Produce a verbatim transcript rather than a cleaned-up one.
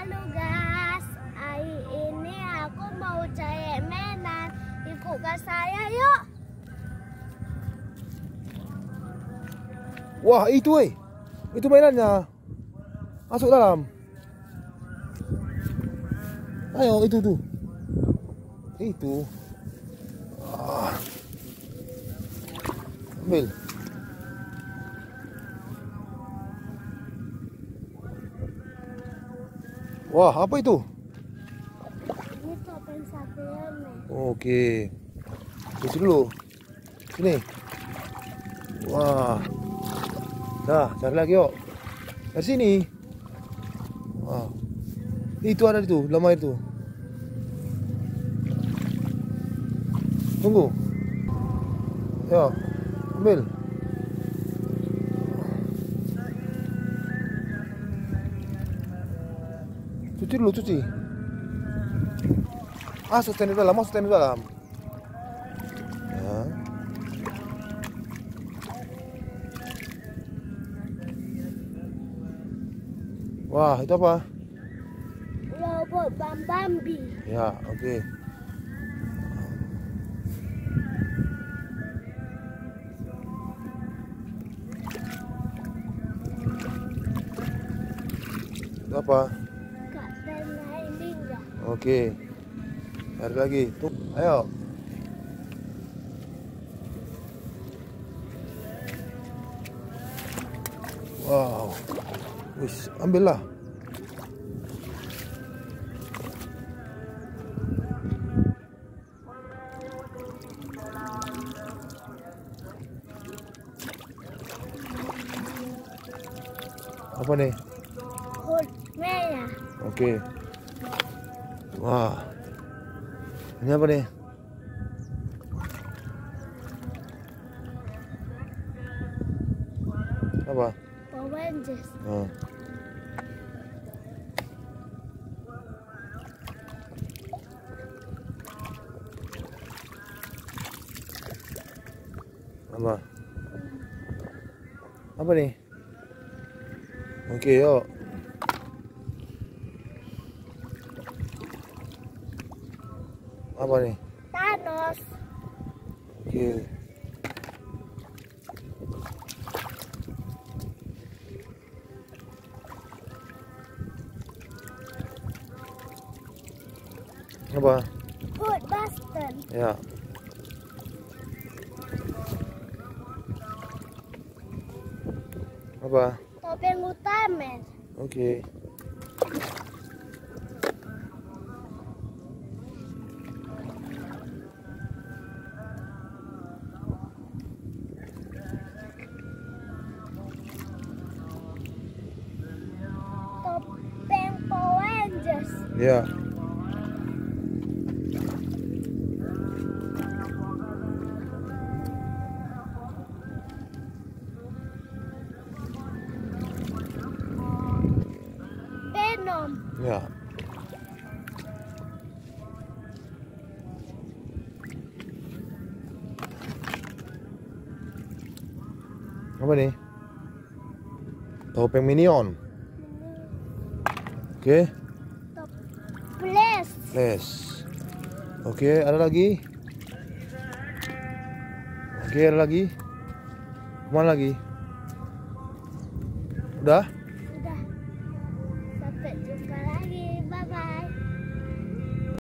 Halo guys, hari ini aku mau cari mainan. Ikutkan saya yuk. Wah, itu eh. Itu mainannya. Masuk dalam. Ayo, itu tuh. Itu. Ah. Ambil. Wah, apa itu? Ini topeng Spiderman. Oke. Isi dulu. Sini. Wah. Dah, cari lagi yuk. Dari sini. Wah. Itu ada itu, dalam air itu. Tunggu. Ya, ambil. Cuci dulu, cuci. Masuk di dalam, masuk di dalam. Ya. Wah, itu apa? Robot Bambambi. Ya, oke. Okay. Itu apa? Kapten Ninja. Oke. Okay. Cari lagi. Tuh, ayo. Wow. Wis, ambillah. Apa nih? Hulk merah. Oke. Wah. Ini apa nih? Apa? Power Rangers. Oh. Apa? Apa nih? Oke, yuk. Apa nih? Thanos. Oke. Apa? Hulk Buster. Ya. Apa? Topeng Ultraman. Oke. Topeng Power Rangers. Ya. Venom. Ya. Apa nih? Topeng Minion. Oke. Top Flash. Les. Oke, ada lagi? Oke, ada lagi? Kemana lagi? Udah?